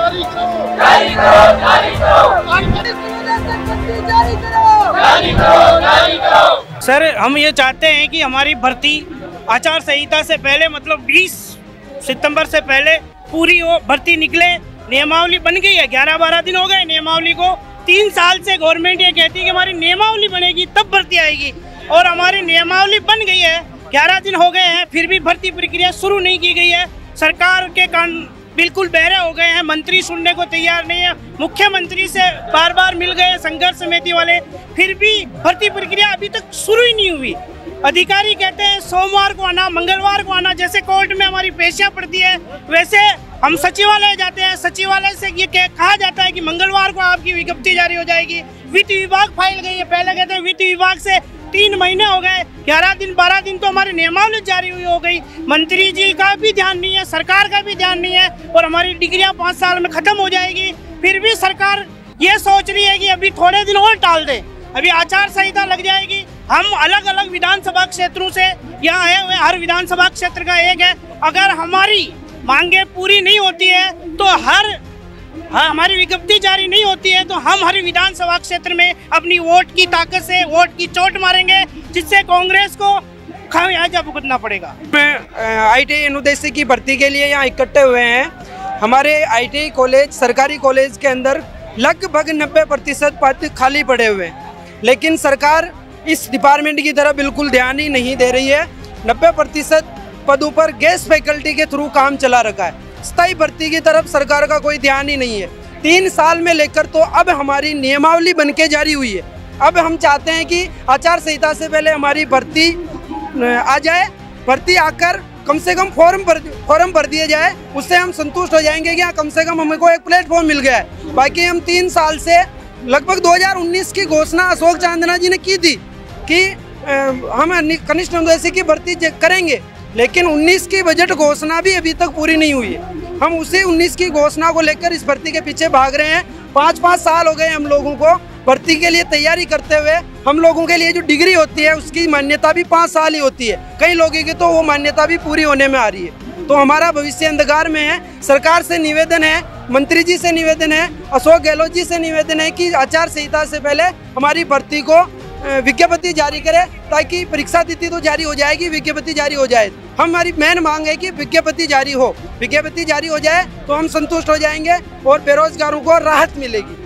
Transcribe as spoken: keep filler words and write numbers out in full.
जारी करो, जारी करो, जारी करो, जारी करो, जारी करो। सर, हम ये चाहते हैं कि हमारी भर्ती आचार संहिता से पहले, मतलब बीस सितंबर से पहले पूरी वो भर्ती निकले। नियमावली बन गई है, ग्यारह बारह दिन हो गए नियमावली को। तीन साल से गवर्नमेंट ये कहती है कि हमारी नियमावली बनेगी तब भर्ती आएगी, और हमारी नियमावली बन गई है, ग्यारह दिन हो गए हैं, फिर भी भर्ती प्रक्रिया शुरू नहीं की गई है। सरकार के कान बिल्कुल बहरे हो गए हैं, मंत्री सुनने को तैयार नहीं है। मुख्यमंत्री से बार बार मिल गए संघर्ष समिति वाले, फिर भी भर्ती प्रक्रिया अभी तक शुरू ही नहीं हुई। अधिकारी कहते हैं सोमवार को आना, मंगलवार को आना, जैसे कोर्ट में हमारी पेशियां पड़ती है वैसे हम सचिवालय जाते हैं, सचिवालय से ये कहा जाता है कि मंगलवार को आपकी विज्ञप्ति जारी हो जाएगी। वित्त विभाग फाइल गई है, पहले कहते हैं वित्त विभाग से तीन महीने हो गए, ग्यारह दिन बारह दिन तो हमारी नियमावली जारी हुई हो गई। मंत्री जी का भी ध्यान नहीं है, सरकार का भी ध्यान नहीं है, और हमारी डिग्रियां पाँच साल में खत्म हो जाएगी। फिर भी सरकार ये सोच रही है कि अभी थोड़े दिन और टाल दे, अभी आचार संहिता लग जाएगी। हम अलग अलग विधानसभा क्षेत्रों से यहाँ आए हुए, हर विधानसभा क्षेत्र का एक है। अगर हमारी मांगे पूरी नहीं होती है तो हर हाँ, हमारी विज्ञप्ति जारी नहीं होती है तो हम हर विधानसभा क्षेत्र में अपनी वोट की ताकत से वोट की चोट मारेंगे, जिससे कांग्रेस को खामियाजा भुगतना पड़ेगा। आईटीआई अनुदेशी की भर्ती के लिए यहाँ इकट्ठे हुए हैं। हमारे आईटीआई कॉलेज, सरकारी कॉलेज के अंदर लगभग नब्बे प्रतिशत पद खाली पड़े हुए हैं, लेकिन सरकार इस डिपार्टमेंट की तरफ बिल्कुल ध्यान ही नहीं दे रही है। नब्बे प्रतिशत पदों पर गेस्ट फैकल्टी के थ्रू काम चला रखा है, स्थायी भर्ती की तरफ सरकार का कोई ध्यान ही नहीं है। तीन साल में लेकर तो अब हमारी नियमावली बनके जारी हुई है। अब हम चाहते हैं कि आचार संहिता से पहले हमारी भर्ती आ जाए, भर्ती आकर कम से कम फॉर्म भर फॉर्म भर दिए जाए, उससे हम संतुष्ट हो जाएंगे कि हाँ कम से कम हमको एक प्लेटफॉर्म मिल गया है। बाकी हम तीन साल से लगभग दो हज़ार उन्नीस की घोषणा अशोक चांदना जी ने की थी कि हम कनिष्ठ अनुदेशी की भर्ती करेंगे, लेकिन उन्नीस की बजट घोषणा भी अभी तक पूरी नहीं हुई है। हम उसी उन्नीस की घोषणा को लेकर इस भर्ती के पीछे भाग रहे हैं। पाँच पाँच साल हो गए हम लोगों को भर्ती के लिए तैयारी करते हुए। हम लोगों के लिए जो डिग्री होती है उसकी मान्यता भी पाँच साल ही होती है, कई लोगों की तो वो मान्यता भी पूरी होने में आ रही है। तो हमारा भविष्य अंधकार में है। सरकार से निवेदन है, मंत्री जी से निवेदन है, अशोक गहलोत जी से निवेदन है कि आचार संहिता से पहले हमारी भर्ती को विज्ञप्ति जारी करे, ताकि परीक्षा तिथि तो जारी हो जाएगी, विज्ञप्ति जारी हो जाए। हमारी मेन मांग है कि विज्ञप्ति जारी हो, विज्ञप्ति जारी हो जाए तो हम संतुष्ट हो जाएंगे और बेरोजगारों को राहत मिलेगी।